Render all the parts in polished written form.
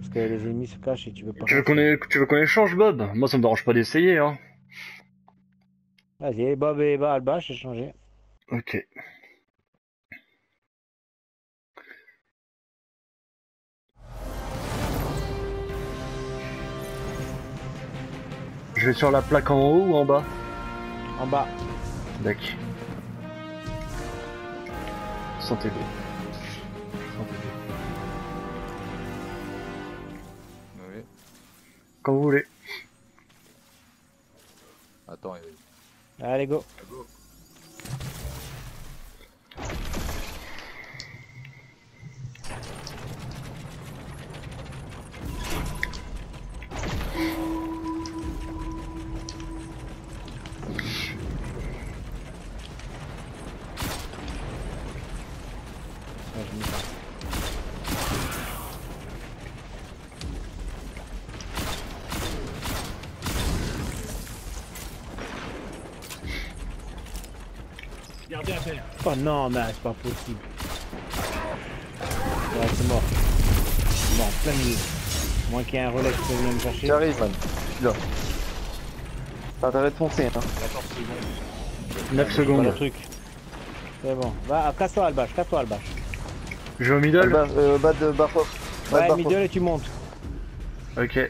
parce que les ennemis se cachent et tu veux pas. Tu veux qu'on échange, Bob? Moi, ça me dérange pas d'essayer, hein. Vas-y, Bob et Alba, j'ai changé. Ok. Je vais sur la plaque en haut ou en bas? En bas. D'accord. Sentez-le. Sentez-le. Oui. Quand vous voulez. Attends, Allez, go. go. Ouais, je m'y sens. Gardez à terre. Oh non, mais c'est pas possible. Ouais, c'est mort. Bon, plein milieu. Moins qu'il y ait un relais qui vient me chercher. J'arrive, man. Je suis là. T'as intérêt de foncer, hein. 9 Pas secondes. le truc. C'est bon. Va, casse-toi, Albache, casse-toi, Albache. Je vais au middle. Bas de Barfox. Ouais, middle et tu montes. Ok.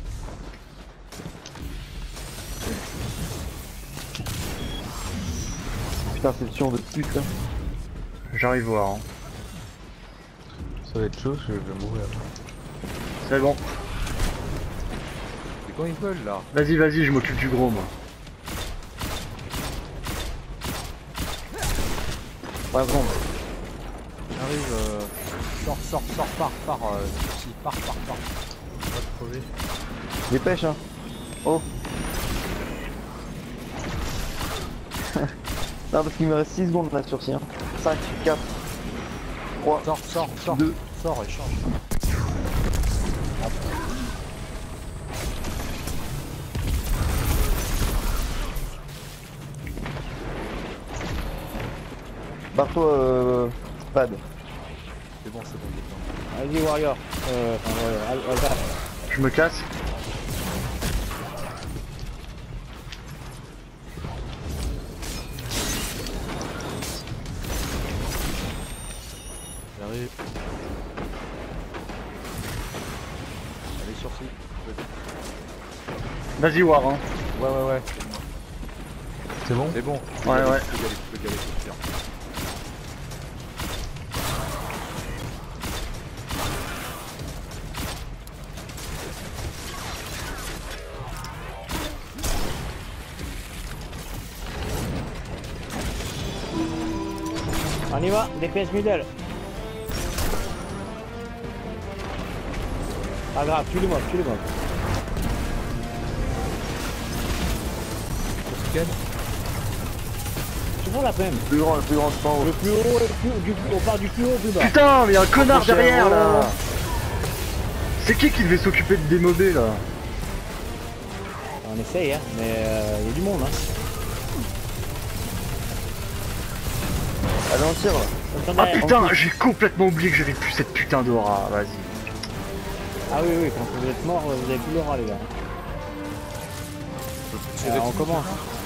Putain, c'est le chiant de pute, là. J'arrive voir. Hein. Ça va être chaud, je vais mourir. C'est bon. C'est quand ils veulent là. Vas-y, vas-y, je m'occupe du gros, moi. Ouais, bon. J'arrive, sors, pars, si, pars. On va te crever. Dépêche, hein. Oh. Non, parce qu'il me reste 6 secondes là sur ci, hein. 5, 4, 3, Sors, 2. sors et change. Barre-toi, pad. C'est bon, il est Vas-y, Warrior. Enfin, Warrior. Albache. Je me casse. J'arrive. Allez, sur ci. Vas-y, War. Hein. Ouais. C'est bon? C'est bon. Ouais. Tu peux y aller, c'est sûr. On y va, DPS middle. Pas grave, tue le mob. Tu vois la peine. Le plus grand, je pense. Le plus haut, on part du plus haut au plus bas. Putain, mais y'a un connard Prochain derrière, là. rang. C'est qui devait s'occuper de démober, là? On essaye, hein, mais il y a du monde, hein. Allez, on tire, là. Ah putain, j'ai complètement oublié que j'avais plus cette putain d'aura, vas-y. Ah oui, quand vous êtes mort, vous avez plus l'aura, les gars. On commence.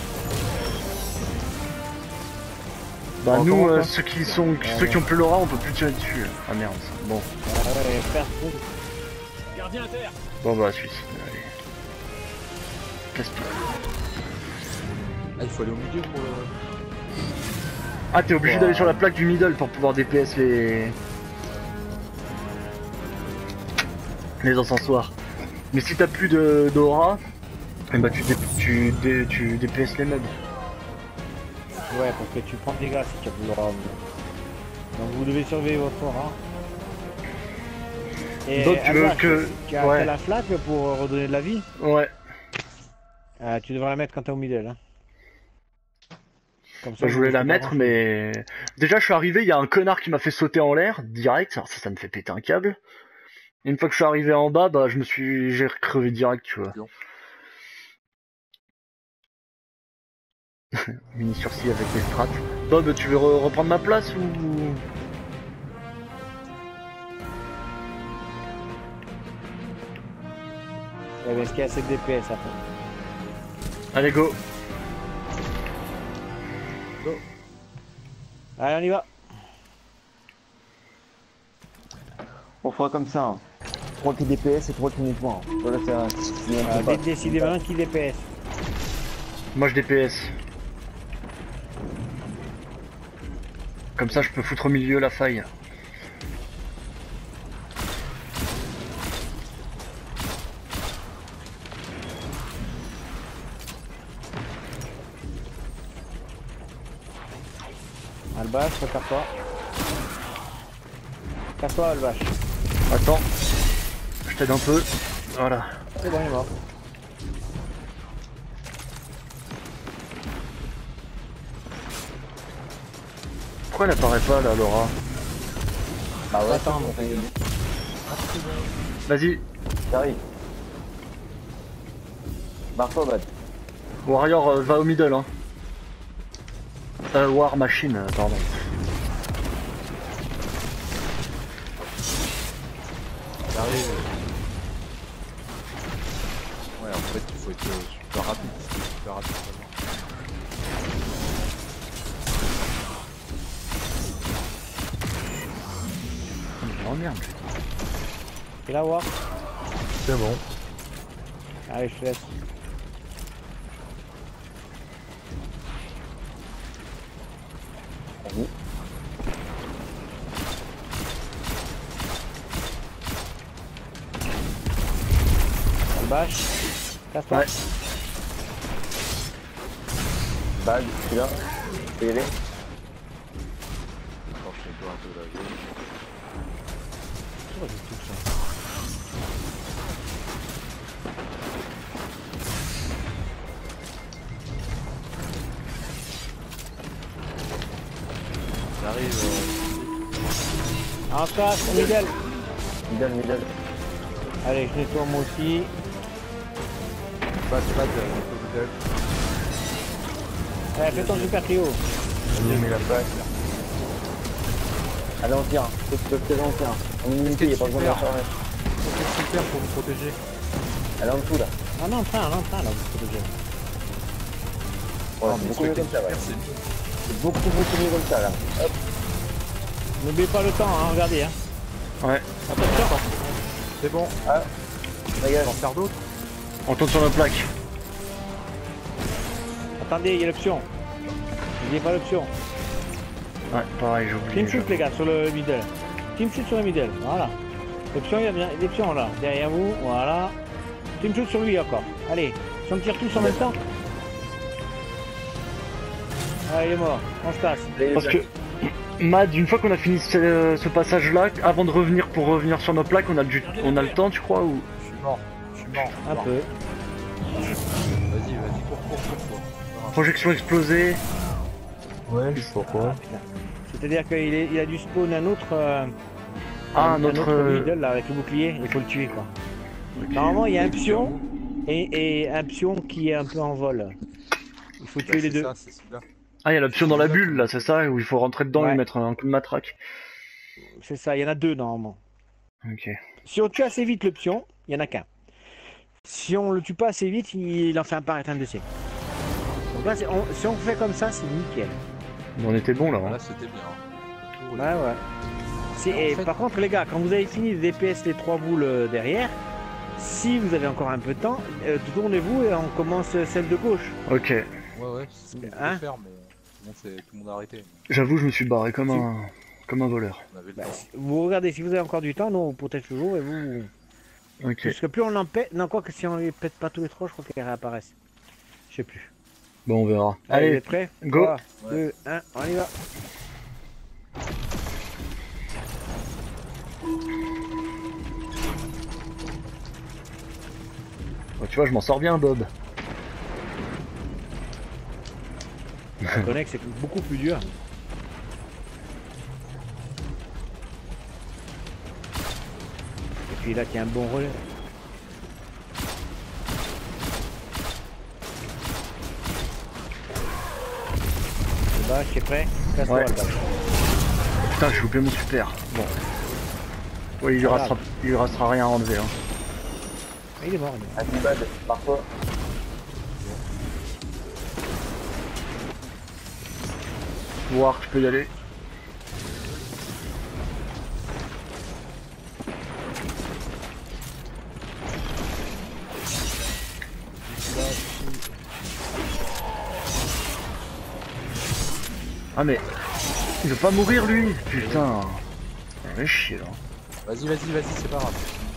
Bah On nous, commence, hein. ceux qui ont plus l'aura, on peut plus tirer dessus. Ah merde, bon. Ouais, faire Gardien à terre. Bon bah suicide, allez. Casse-pied. Ah, il faut aller au milieu pour le... Ah t'es obligé d'aller sur la plaque du middle pour pouvoir DPS les encensoirs. Mais si t'as plus d'aura, eh bah tu DPS les mobs. Ouais, parce que tu prends des gars si tu as plus l'aura. Donc vous devez surveiller votre aura. Et Donc tu veux Albache, que... tu as Ouais. la flaque pour redonner de la vie. Ouais. Tu devrais la mettre quand t'es au middle. Hein. Comme Bah, je vous voulais la risquez pas mettre grand-chose. mais... Déjà je suis arrivé, il y a un connard qui m'a fait sauter en l'air, direct, alors ça me fait péter un câble. Et une fois que je suis arrivé en bas, bah j'ai crevé direct, tu vois. Mini sursis avec les strats. Bob, tu veux reprendre ma place ou... Ouais, mais est-ce qu'il y a assez de DPS après? Allez, go. Allez, on y va. On fera comme ça. Hein. 3 qui DPS et 3 qui nettoient. Hein. Voilà, c'est un. Décidez maintenant qui DPS. Moi je DPS. Comme ça je peux foutre au milieu la faille. Albache, prépare-toi. Casse-toi, Albache. Attends. Je t'aide un peu. Voilà. C'est bon, il est mort. Pourquoi elle apparaît pas là, Laura? Ah ouais, Attends, Vas-y. j'arrive. Barre-toi, Bad. Warrior va au middle hein. War Machine, pardon. J'arrive. Ouais, en fait, il faut être super rapide. C'est super rapide. Oh merde. Et là, War. C'est bon. Allez, je te laisse. Vas-y. Albache. Casse-toi. Ouais. Bad, celui-là. Tu peux y aller. Attends, je fais un peu la vie. Pourquoi je touche ça? J'arrive. En face, middle. Middle. Allez, je nettoie moi aussi. Bad, middle. Allez, fais ton super trio. J'ai mis la balle. Allez, on tire. Faut que tu on tire. On est unité, il n'y a pas besoin de la charger. C'est super pour vous protéger. Elle est en dessous là. Ah non, train, là, vous protégez. Ouais, Ah, c'est mais beaucoup mieux comme ça, ouais. merci. C'est beaucoup mieux comme ça là. Hop. N'oubliez pas le temps, hein, regardez. Hein. Ouais. Attention. C'est bon. Regarde. On va en faire d'autres. On tourne sur nos plaques. Attendez, il y a l'option. N'oubliez pas l'option. Ouais, pareil, j'ai oublié. Team shoot, les gars, sur le middle. Team shoot sur le middle, voilà. L'option, il y a bien l'option là, derrière vous, voilà. Team shoot sur lui encore. Allez, si on tire tous en même temps. Ah, il est mort, on se casse. Parce que Mad, une fois qu'on a fini ce passage là, avant de revenir pour revenir sur nos plaques, on a le temps, tu crois, ou Je suis mort. Un peu. Vas-y, cours. projection explosée. Ouais, pourquoi? C'est-à-dire qu'il a dû spawn un autre. Un autre. Middle là avec le bouclier, il faut le tuer quoi. Normalement il y a un pion et un pion qui est un peu en vol. Il faut tuer les deux. C'est celui-là. Ah, il y a l'option dans la bulle là, c'est ça, où il faut rentrer dedans Ouais. et mettre un coup de matraque. C'est ça, il y en a deux normalement. Ok. Si on tue assez vite le pion, il y en a qu'un. Si on le tue pas assez vite, il en fait apparaître un deuxième. Donc là, si on fait comme ça, c'est nickel. On était bon là. Hein. Là, c'était bien. Ouais. Et En fait- par contre les gars, quand vous avez fini de DPS les 3 boules derrière, si vous avez encore un peu de temps, tournez-vous et on commence celle de gauche. Ok. Ouais, c'est ce qu'on Hein peut faire, mais bon, tout le monde a arrêté. J'avoue, je me suis barré comme un voleur. On avait le Bah, temps. vous regardez, si vous avez encore du temps, nous on protège toujours et vous... Ok. Parce que plus on en pète... Non, quoi que si on les pète pas tous les 3, je crois qu'ils réapparaissent. Je sais plus. Bon, on verra. Allez, vous Allez, êtes prêts? go. 3, 2, 1, on y va. Oh, tu vois, je m'en sors bien, Bob. Je connais que c'est beaucoup plus dur. Et puis là, il y a un bon relais. Le bâche, t'es prêt? Casse-toi, Ouais. le bâche. Putain, j'ai loupé mon super. Bon. Ouais, il lui Pas restera rien à enlever. Hein. Il est mort. Vas-y, Bad, parfois. Voir, je peux y aller. Ah mais... Il veut pas mourir lui. Putain. Il va chier là. Vas-y, vas-y, vas-y, c'est pas grave.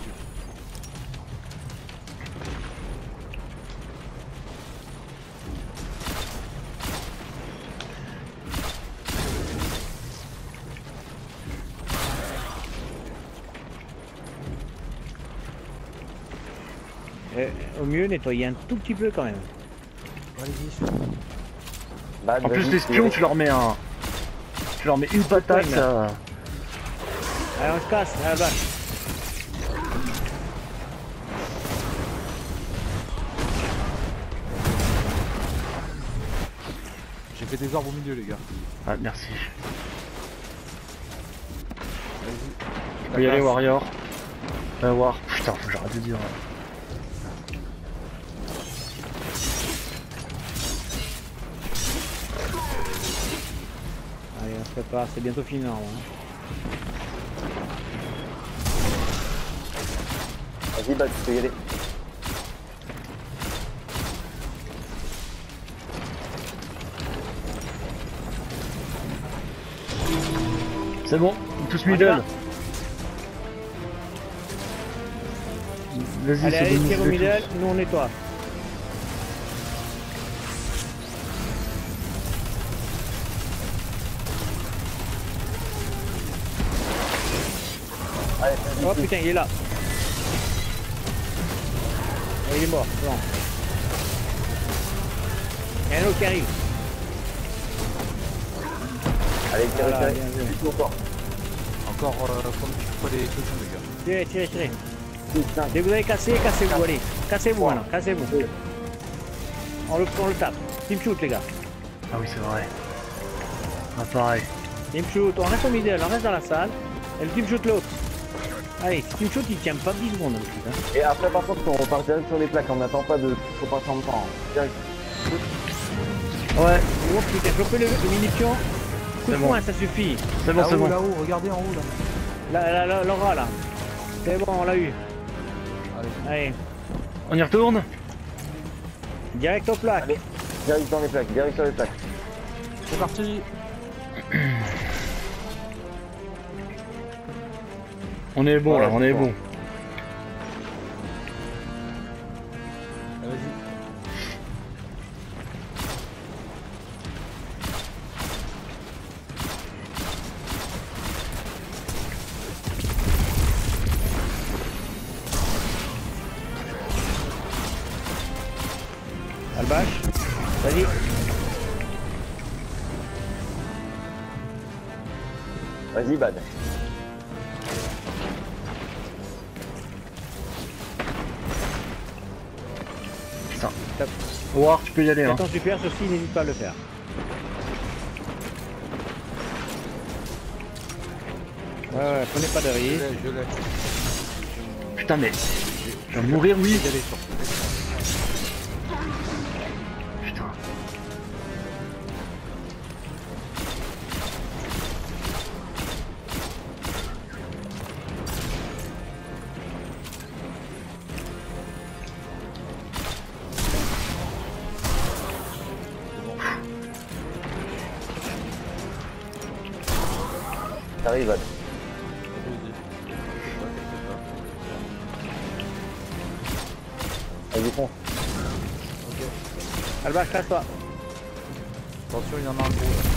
Au mieux, nettoyer un tout petit peu quand même. Allez-y. Bad, En plus vas-y, les espions tu leur mets un... Tu leur mets une patate Ouais, ça... Allez, on se casse, à la vache. J'ai fait des orbes au milieu, les gars. Ah merci. Vas-y. Je peux y aller Warrior. War. Putain, faut que j'arrête de dire. Allez, on se prépare, c'est bientôt fini normalement. Vas-y, Bad, tu peux y aller. C'est bon, tous On y middle. va. Vas-y, Allez, c'est allez, bon, tire au tous. middle, nous on nettoie. Allez, Oh vas-y, putain, il est là. Oh, il est mort, bon. Il y a un autre qui arrive. allez, tirez, Voilà, tirez. bien joué. Juste encore. Encore comme tu fais les cochons, les gars. Tirez, tirez, tirez. Putain, Dès que vous avez cassé, cassez-vous, allez. Cassez-vous maintenant, cassez-vous. On le tape. Team shoot les gars. Ah oui c'est vrai. Ah pareil. Team shoot, on reste au middle, on reste dans la salle. Et le team shoot l'autre. Allez, team shoot il tient pas 10 secondes le truc, hein. Et après, par contre, on repart direct sur les plaques, on n'attend pas de. Faut pas s'en temps. Direct. Ouais, Oh putain, chopez le munition. Coup de C'est bon. poing, ça suffit. c'est bon, c'est Là-haut, bon. là-haut, regardez en haut, là. L'aura là. C'est bon, on l'a eu. Allez. Allez, On y retourne? direct aux plaques. Allez. Direct dans les plaques, direct sur les plaques. C'est parti. On est bon Ouais, là, on c'est est bon. bon. Vas-y. Albache, vas-y. Vas-y, Bad. Putain. Top. War, tu peux y aller hein. Ton super, ceci, n'hésite pas à le faire. Ouais, prenez pas de Je risque. l'ai, je l'ai. Putain mais... Je vais mourir oui. Y aller sur. Putain. T'arrives, Bad. Vas-y, fonce. Albache, casse-toi. Attention, il y en a un gros là.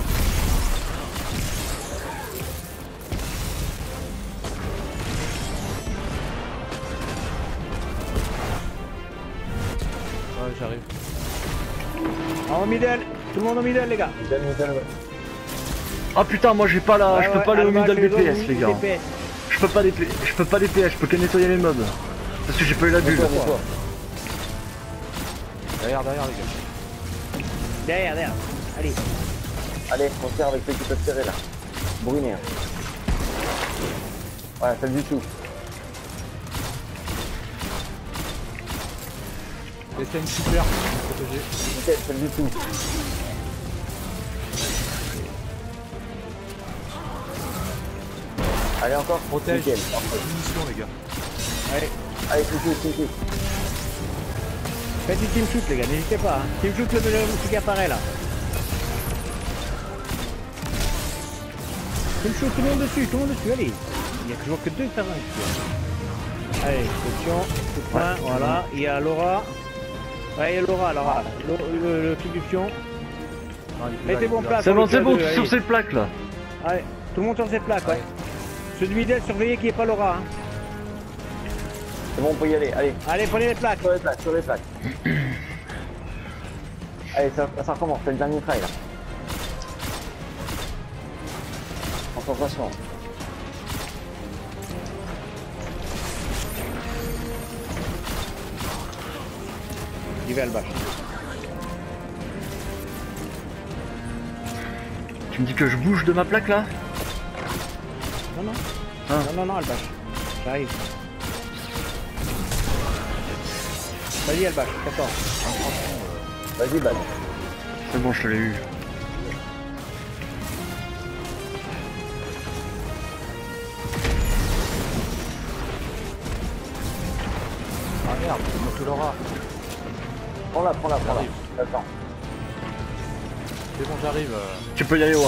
Ouais, j'arrive. En middle, tout le monde au middle les gars. Middle, middle, ouais. Ah putain, moi j'ai pas la... Ouais, je peux ouais, pas aller au Albache, middle les autres, DPS les gars. DPS. Je peux pas DPS, je peux pas DPS, je peux que nettoyer les mobs. Parce que j'ai pas eu la bulle. Nettoie, nettoie. Derrière, derrière, les gars. Derrière, derrière. Allez. Allez, on tire avec ceux qui peuvent tirer là. Brûler. Hein. Voilà, celle du tout. Et c'est une super protégée. Ok, celle du tout. Allez, encore. Protège. Nickel. Munitions, les gars. Allez, Allez, tout. faites du team shoot les gars, n'hésitez pas. Hein. Team shoot le truc qui apparaît là. Team shoot, tout le monde dessus, allez. Il n'y a toujours que 2 terrains ici. Allez, attention, coup de poing, voilà. Il y a Laura. Ouais, il y a Laura. Le truc du pion. Non, il est là, Mettez bon il est là. place. C'est bon, c'est bon, allez. sur ces plaques là. Allez, tout le monde sur ses plaques, ouais. Ceux du middle, surveillez qu'il n'y ait pas Laura. Hein. C'est bon, on peut y aller. Allez, Allez, prenez les plaques. sur les plaques. Allez, ça recommence. C'est le dernier trail là. Concentration. J'y vais à le bâche. Tu me dis que je bouge de ma plaque là? Non. Ah. Non, Albache. J'arrive. Vas-y, Albache, t'attends. Vas-y, Bad. C'est bon, je te l'ai eu. Ah merde, c'est que Laura. Prends-la. Attends. C'est bon, j'arrive. Tu peux y aller voir.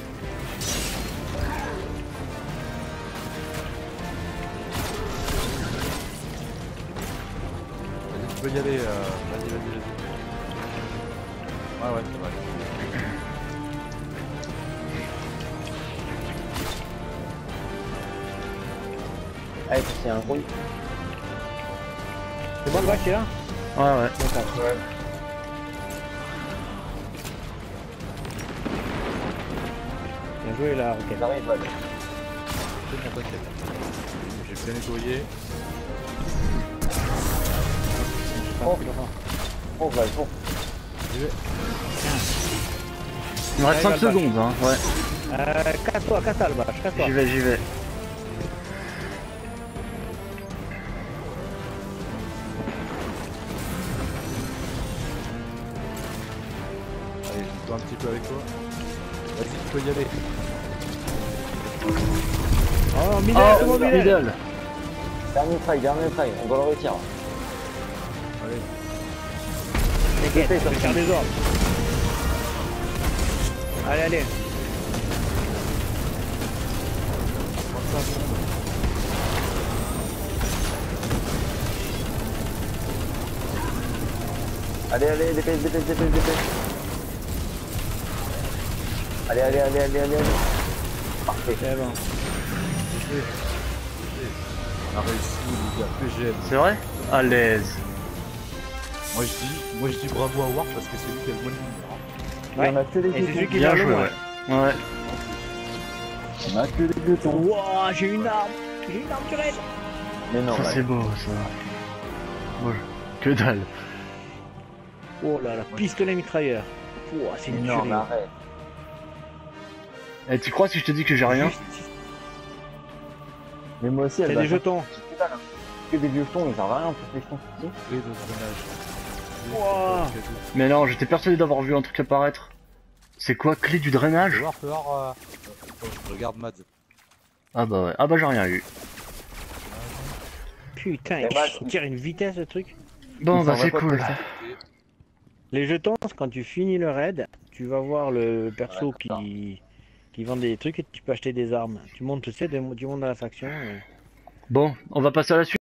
Vas-y, tu peux y aller. Vas-y. Ouais, c'est vrai. Allez, c'est un bruit. C'est bon, Albache, il est là? Ouais. Bien joué là, ok. J'arrive, Bad. C'est bon, t'inquiète. J'ai bien nettoyé. Oh, Bad, bon. J'y vais. Il me reste 5 Allez, secondes, hein. Ouais. Casse-toi, Albache, casse-toi. J'y vais. Allez, je nettoie un petit peu avec toi. Vas-y, tu peux y aller. Oh, middle, Oh, c'est bon, middle. middle. Dernier trail. On doit le retirer. Allez. T'inquiète, je vais faire des ordres. Allez. Prends ça. Allez, dépêche. Allez. Parfait. C'est bon. On a réussi, les gars. PGM. C'est vrai? À l'aise. Moi je dis bravo à Ward parce que c'est lui qui a le bon numéro. Il y en a que des Et c'est celui piétons. qui Bien vient le joué, moins. ouais. Ouais. Il y en a que des piétons. Wouah, j'ai une arme turette. Mais non, Ça Bad. c'est beau, ça. Bon, que dalle. Oh là là, pistolet mitrailleur. Wouah, c'est une Non, mais tuerie. arrête. Eh, tu crois si je te dis que j'ai rien? Mais moi aussi, elle C'est va des jetons. que des vieux jetons, ils servent à rien, tous les jetons. Si. Et de drainage. Wouah. Mais non, j'étais persuadé d'avoir vu un truc apparaître. C'est quoi, clé du drainage? Fais voir. Regarde Mads. Ah bah ouais, ah bah j'ai rien eu. Putain, Eh bah, il tire une vitesse ce truc. Bon Il bah s'en c'est va pas cool. de ça. Les jetons, quand tu finis le raid, tu vas voir le perso Ouais, qui vend des trucs et tu peux acheter des armes. Tu montes, tu sais, tu montes dans la faction. Bon, on va passer à la suite.